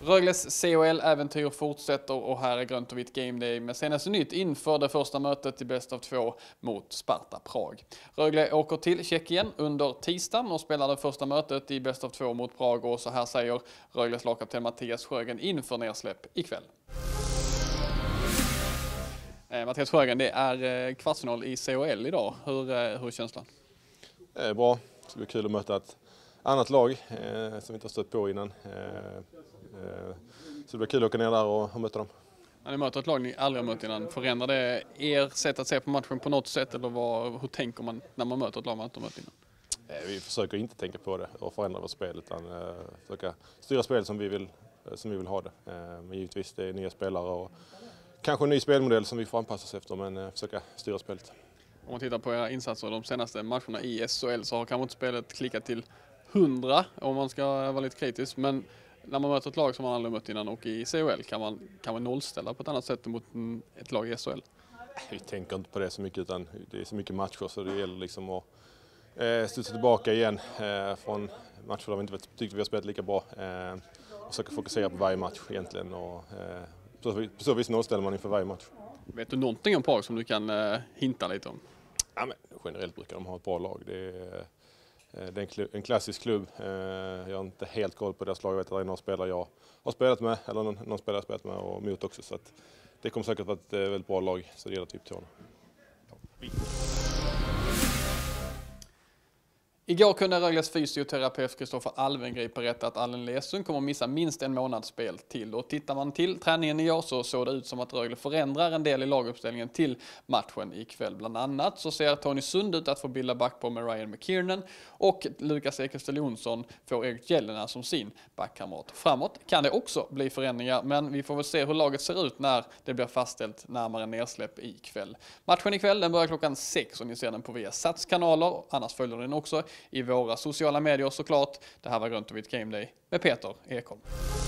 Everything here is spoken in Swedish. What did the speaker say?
Rögles CHL-äventyr fortsätter och här är grönt och vitt Game Day med senaste nytt inför det första mötet i bäst av 2 mot Sparta Prag. Rögle åker till Tjeckien under tisdagen och spelar det första mötet i bäst av 2 mot Prag, och så här säger Rögles lagkapten Mattias Sjögren inför nedsläpp ikväll. Mattias Sjögren, det är kvartsfinal i CHL idag. Hur är känslan? Bra. Det ska bli kul att möta ett annat lag som vi inte har stött på innan. Så det blir kul att åka ner där och möta dem. När ni möter ett lag ni aldrig har mött innan, förändrar det er sätt att se på matchen på något sätt? Eller hur tänker man när man möter ett lag man inte har mött innan? Vi försöker inte tänka på det och förändra vårt spel, utan försöka styra spel som vi vill ha det. Men givetvis det är nya spelare och kanske en ny spelmodell som vi får anpassa oss efter, men försöka styra spelet. Om man tittar på era insatser de senaste matcherna i SHL så har kanske inte spelet klickat till 100 om man ska vara lite kritisk. Men när man möter ett lag som man aldrig mött innan och i CHL kan man nollställa på ett annat sätt mot ett lag i SHL. Vi tänker inte på det så mycket, utan det är så mycket matcher så det gäller liksom att studsa tillbaka igen från matcher där vi inte tyckte vi har spelat lika bra. Och försöka fokusera på varje match egentligen, och på så vis nollställer man inför varje match. Vet du någonting om Prag som du kan hinta lite om? Ja, men generellt brukar de ha ett bra lag. Det är en klassisk klubb. Jag har inte helt koll på deras lag. Jag vet att det är någon spelare jag har spelat med, eller någon spelare jag har spelat med och mot också. Så att det kommer säkert vara ett väldigt bra lag, så det gäller typ till honom. Igår kunde Rögles fysioterapeut Kristoffer Alvengrip berätta att Allen Lesund kommer att missa minst en månads spel till. Och tittar man till träningen igår så såg det ut som att Rögle förändrar en del i laguppställningen till matchen ikväll. Bland annat så ser Tony Sund ut att få bilda backpar med Ryan McKiernan, och Lukas Ekestel Jonsson får Erik Jelena som sin backkamrat. Framåt kan det också bli förändringar, men vi får väl se hur laget ser ut när det blir fastställt närmare nedsläpp ikväll. Matchen ikväll den börjar klockan 6 och ni ser den på Viasats kanaler, annars följer den också i våra sociala medier såklart. Det här var grönt och vitt Game Day med Peter Ekholm.